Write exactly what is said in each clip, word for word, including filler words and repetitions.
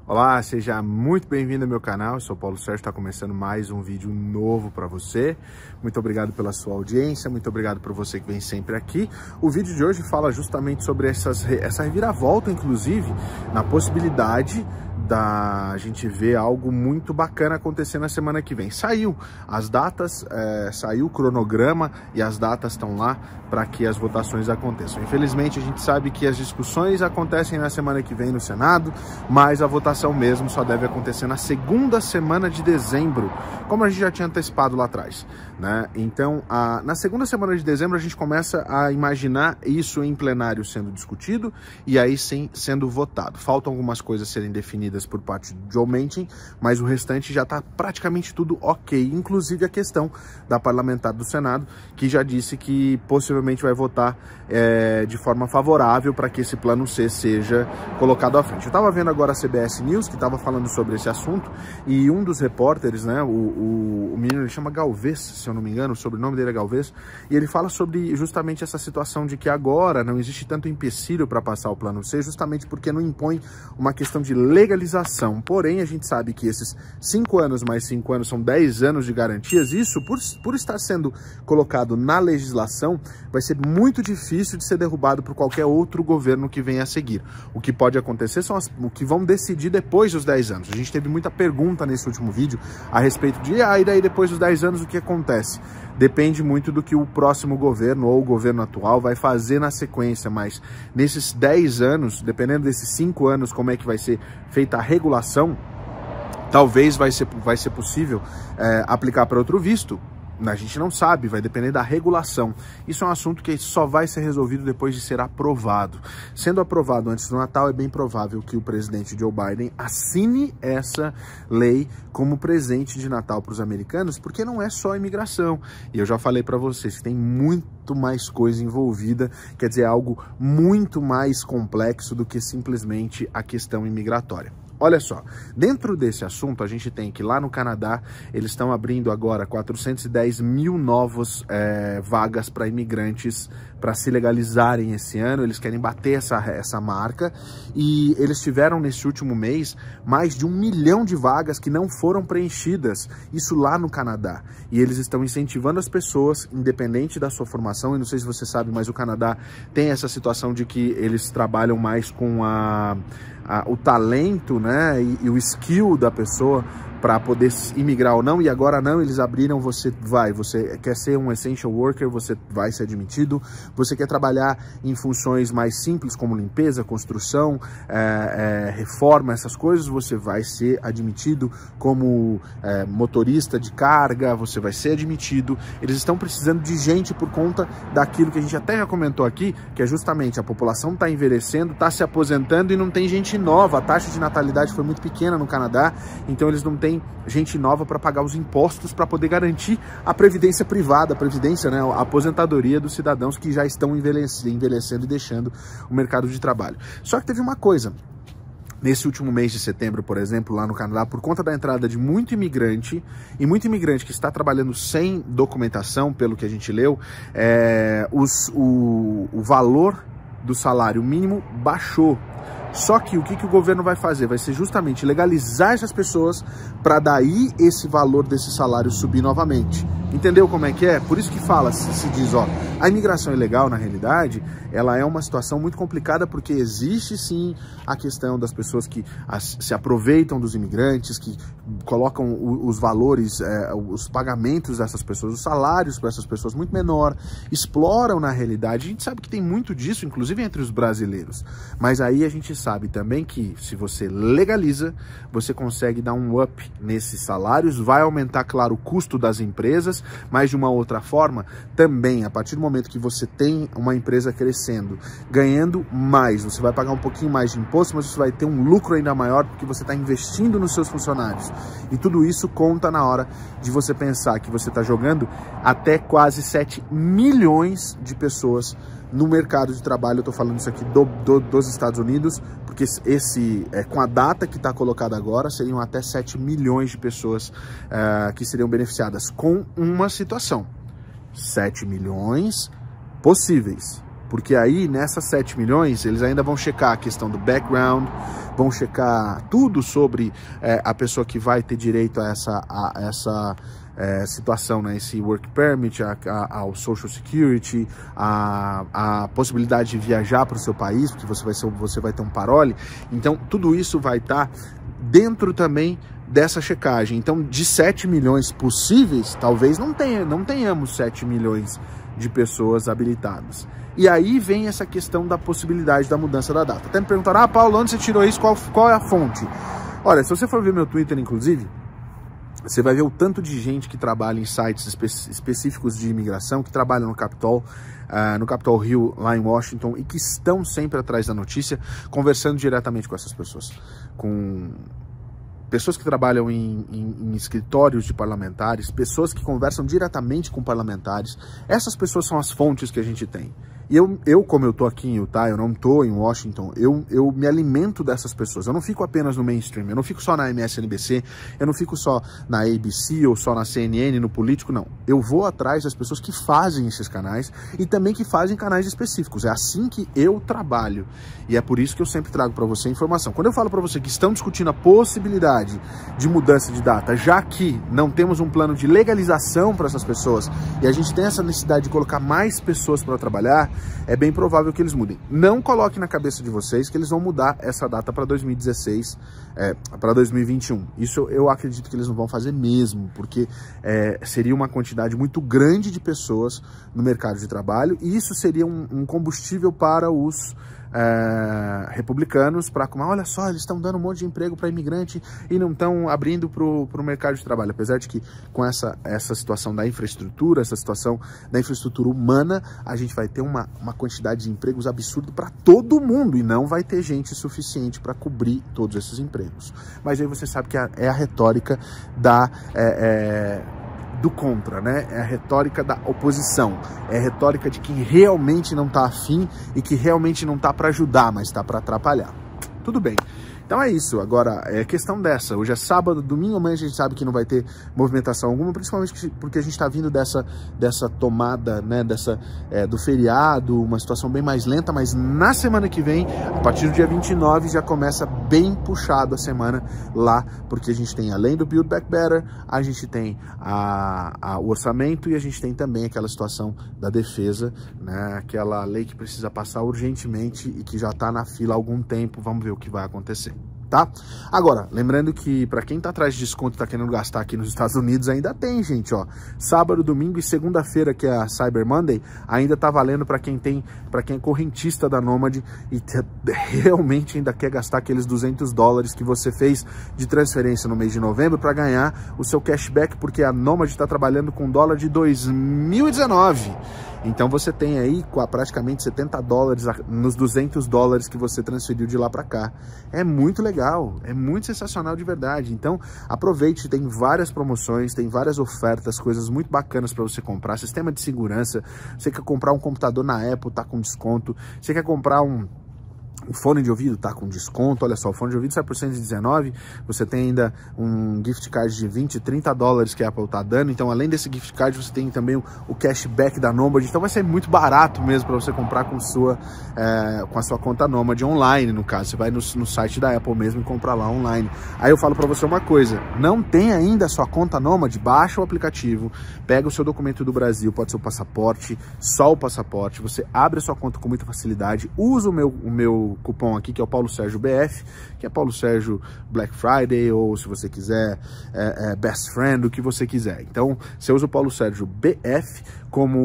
Olá, seja muito bem-vindo ao meu canal. Eu sou o Paulo Sérgio, está começando mais um vídeo novo para você. Muito obrigado pela sua audiência, muito obrigado por você que vem sempre aqui. O vídeo de hoje fala justamente sobre essas, essa reviravolta, inclusive, na possibilidade da gente ver algo muito bacana acontecer na semana que vem. Saiu as datas, é, saiu o cronograma e as datas estão lá para que as votações aconteçam. Infelizmente, a gente sabe que as discussões acontecem na semana que vem no Senado, mas a votação mesmo só deve acontecer na segunda semana de dezembro, como a gente já tinha antecipado lá atrás, né? Então, a, na segunda semana de dezembro, a gente começa a imaginar isso em plenário sendo discutido e aí sim sendo votado. Faltam algumas coisas serem definidas por parte de Joe Manchin, mas o restante já está praticamente tudo ok, inclusive a questão da parlamentar do Senado, que já disse que possivelmente vai votar é, de forma favorável para que esse plano C seja colocado à frente. Eu estava vendo agora a C B S News, que estava falando sobre esse assunto, e um dos repórteres, né, o, o, o menino, ele chama Galvez, se eu não me engano, o sobrenome dele é Galvez, e ele fala sobre justamente essa situação de que agora não existe tanto empecilho para passar o plano C, justamente porque não impõe uma questão de legalização. Porém, a gente sabe que esses cinco anos mais cinco anos são dez anos de garantias. Isso, por, por estar sendo colocado na legislação, vai ser muito difícil de ser derrubado por qualquer outro governo que venha a seguir. O que pode acontecer são as, o que vão decidir depois dos dez anos. A gente teve muita pergunta nesse último vídeo a respeito de, ah, e daí depois dos dez anos o que acontece? Depende muito do que o próximo governo ou o governo atual vai fazer na sequência, mas nesses dez anos, dependendo desses cinco anos, como é que vai ser feita a regulação, talvez vai ser, vai ser possível é, aplicar para outro visto. A gente não sabe, vai depender da regulação. Isso é um assunto que só vai ser resolvido depois de ser aprovado. Sendo aprovado antes do Natal, é bem provável que o presidente Joe Biden assine essa lei como presente de Natal para os americanos, porque não é só imigração. E eu já falei para vocês que tem muito mais coisa envolvida, quer dizer, algo muito mais complexo do que simplesmente a questão imigratória. Olha só, dentro desse assunto, a gente tem que lá no Canadá, eles estão abrindo agora quatrocentos e dez mil novas é, vagas para imigrantes para se legalizarem esse ano. Eles querem bater essa, essa marca e eles tiveram nesse último mês mais de um milhão de vagas que não foram preenchidas, isso lá no Canadá. E eles estão incentivando as pessoas, independente da sua formação, e não sei se você sabe, mas o Canadá tem essa situação de que eles trabalham mais com a... A, o talento, né, e, e o skill da pessoa para poder imigrar ou não, e agora não, eles abriram, você vai, você quer ser um essential worker, você vai ser admitido, você quer trabalhar em funções mais simples como limpeza, construção, é, é, reforma, essas coisas, você vai ser admitido como é, motorista de carga, você vai ser admitido. Eles estão precisando de gente por conta daquilo que a gente até já comentou aqui, que é justamente a população está envelhecendo, está se aposentando e não tem gente nova, a taxa de natalidade foi muito pequena no Canadá, então eles não têm tem gente nova para pagar os impostos para poder garantir a previdência privada, a previdência, né, a aposentadoria dos cidadãos que já estão envelhecendo, envelhecendo e deixando o mercado de trabalho. Só que teve uma coisa, nesse último mês de setembro, por exemplo, lá no Canadá, por conta da entrada de muito imigrante, e muito imigrante que está trabalhando sem documentação, pelo que a gente leu, é, os, o, o valor do salário mínimo baixou. Só que o que, que o governo vai fazer? Vai ser justamente legalizar essas pessoas para daí esse valor desse salário subir novamente. Entendeu como é que é? Por isso que fala, se, se diz, ó, a imigração ilegal, na realidade, ela é uma situação muito complicada, porque existe sim a questão das pessoas que as, se aproveitam dos imigrantes, que colocam o, os valores, é, os pagamentos dessas pessoas, os salários para essas pessoas muito menor, exploram na realidade. A gente sabe que tem muito disso, inclusive entre os brasileiros. Mas aí a gente sabe também que se você legaliza, você consegue dar um up nesses salários, vai aumentar, claro, o custo das empresas, mas de uma outra forma também, a partir do momento que você tem uma empresa crescendo, ganhando mais, você vai pagar um pouquinho mais de imposto, mas você vai ter um lucro ainda maior porque você está investindo nos seus funcionários. E tudo isso conta na hora de você pensar que você está jogando até quase sete milhões de pessoas no mercado de trabalho. Eu estou falando isso aqui do, do, dos Estados Unidos, porque esse, é, com a data que está colocada agora, seriam até sete milhões de pessoas uh, que seriam beneficiadas com uma situação. sete milhões possíveis. Porque aí, nessas sete milhões, eles ainda vão checar a questão do background, vão checar tudo sobre é, a pessoa que vai ter direito a essa, a, essa é, situação, né? Esse work permit, a, a, ao social security, a, a possibilidade de viajar para o seu país, porque você vai, ser, você vai ter um parole. Então, tudo isso vai estar dentro também dessa checagem. Então, de sete milhões possíveis, talvez não, tenha, não tenhamos sete milhões de pessoas habilitadas. E aí vem essa questão da possibilidade da mudança da data. Até me perguntaram, ah, Paulo, onde você tirou isso? Qual, qual é a fonte? Olha, se você for ver meu Twitter, inclusive, você vai ver o tanto de gente que trabalha em sites espe específicos de imigração, que trabalham no Capitol, uh, no Capitol Hill, lá em Washington, e que estão sempre atrás da notícia, conversando diretamente com essas pessoas. Com pessoas que trabalham em, em, em escritórios de parlamentares, pessoas que conversam diretamente com parlamentares. Essas pessoas são as fontes que a gente tem. E eu, eu, como eu tô aqui em Utah, eu não tô em Washington, eu, eu me alimento dessas pessoas. Eu não fico apenas no mainstream, eu não fico só na M S N B C, eu não fico só na A B C ou só na C N N, no Político, não. Eu vou atrás das pessoas que fazem esses canais e também que fazem canais específicos. É assim que eu trabalho. E é por isso que eu sempre trago para você informação. Quando eu falo para você que estão discutindo a possibilidade de mudança de data, já que não temos um plano de legalização para essas pessoas e a gente tem essa necessidade de colocar mais pessoas para trabalhar, é bem provável que eles mudem. Não coloque na cabeça de vocês que eles vão mudar essa data para dois mil e dezesseis, é, para dois mil e vinte e um. Isso eu acredito que eles não vão fazer mesmo, porque é, seria uma quantidade muito grande de pessoas no mercado de trabalho e isso seria um, um combustível para os É, republicanos, para como, olha só, eles estão dando um monte de emprego para imigrante e não estão abrindo para o mercado de trabalho. Apesar de que com essa, essa situação da infraestrutura, essa situação da infraestrutura humana, a gente vai ter uma, uma quantidade de empregos absurdo para todo mundo e não vai ter gente suficiente para cobrir todos esses empregos. Mas aí você sabe que é a retórica da... É, é, do contra, né? É a retórica da oposição, é a retórica de quem realmente não tá afim e que realmente não tá para ajudar, mas tá para atrapalhar. Tudo bem. Então é isso, agora é questão dessa, hoje é sábado, domingo, amanhã a gente sabe que não vai ter movimentação alguma, principalmente porque a gente está vindo dessa, dessa tomada, né, dessa, é, do feriado, uma situação bem mais lenta, mas na semana que vem, a partir do dia vinte e nove, já começa bem puxado a semana lá, porque a gente tem, além do Build Back Better, a gente tem a, a, o orçamento e a gente tem também aquela situação da defesa, né, aquela lei que precisa passar urgentemente e que já está na fila há algum tempo, vamos ver o que vai acontecer. Tá? Agora, lembrando que para quem tá atrás de desconto e tá querendo gastar aqui nos Estados Unidos, ainda tem, gente, ó. Sábado, domingo e segunda-feira, que é a Cyber Monday, ainda tá valendo para quem tem, para quem é correntista da Nomad e realmente ainda quer gastar aqueles duzentos dólares que você fez de transferência no mês de novembro para ganhar o seu cashback, porque a Nomad está trabalhando com dólar de dois mil e dezenove. Então você tem aí praticamente setenta dólares nos duzentos dólares que você transferiu de lá para cá. É muito legal, é muito sensacional de verdade. Então aproveite, tem várias promoções, tem várias ofertas, coisas muito bacanas para você comprar. Sistema de segurança, você quer comprar um computador na Apple, tá com desconto. Você quer comprar um... O fone de ouvido tá com desconto, olha só, o fone de ouvido sai por cento e dezenove, você tem ainda um gift card de vinte, trinta dólares que a Apple tá dando, então além desse gift card você tem também o, o cashback da Nomad, então vai ser muito barato mesmo para você comprar com, sua, é, com a sua conta Nomad online, no caso, você vai no, no site da Apple mesmo e comprar lá online. Aí eu falo para você uma coisa, não tem ainda a sua conta Nomad, baixa o aplicativo, pega o seu documento do Brasil, pode ser o passaporte, só o passaporte, você abre a sua conta com muita facilidade, usa o meu, o meu cupom aqui, que é o Paulo Sérgio B F, que é Paulo Sérgio Black Friday, ou se você quiser, é, é Best Friend, o que você quiser. Então, você usa o Paulo Sérgio B F como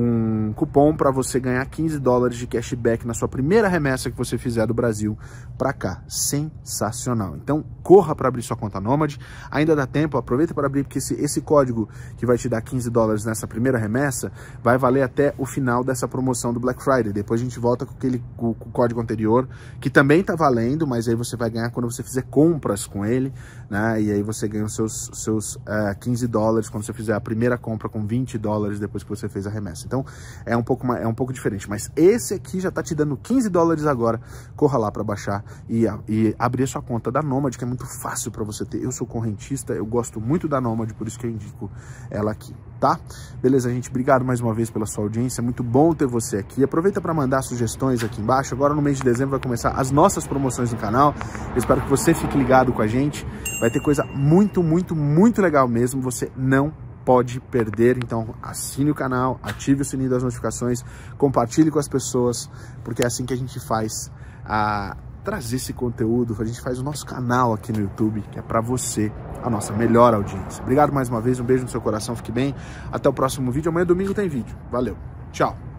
um cupom para você ganhar quinze dólares de cashback na sua primeira remessa que você fizer do Brasil para cá. Sensacional. Então, corra para abrir sua conta Nomad. Ainda dá tempo, aproveita para abrir, porque esse, esse código que vai te dar quinze dólares nessa primeira remessa vai valer até o final dessa promoção do Black Friday. Depois a gente volta com aquele com, com o código anterior, que também está valendo, mas aí você vai ganhar quando você fizer compras com ele, né? E aí você ganha os seus, seus uh, quinze dólares quando você fizer a primeira compra com vinte dólares depois que você você fez a remessa. Então, é um pouco, é um pouco diferente. Mas esse aqui já tá te dando quinze dólares agora. Corra lá para baixar e, e abrir a sua conta da Nomad, que é muito fácil para você ter. Eu sou correntista, eu gosto muito da Nomad, por isso que eu indico ela aqui, tá? Beleza, gente? Obrigado mais uma vez pela sua audiência. É muito bom ter você aqui. Aproveita para mandar sugestões aqui embaixo. Agora no mês de dezembro vai começar as nossas promoções no canal. Eu espero que você fique ligado com a gente. Vai ter coisa muito, muito, muito legal mesmo. Você não pode perder. Então assine o canal, ative o sininho das notificações, compartilhe com as pessoas, porque é assim que a gente faz a trazer esse conteúdo. A gente faz o nosso canal aqui no YouTube, que é para você, a nossa melhor audiência. Obrigado mais uma vez, um beijo no seu coração, fique bem. Até o próximo vídeo. Amanhã domingo tem vídeo. Valeu, tchau.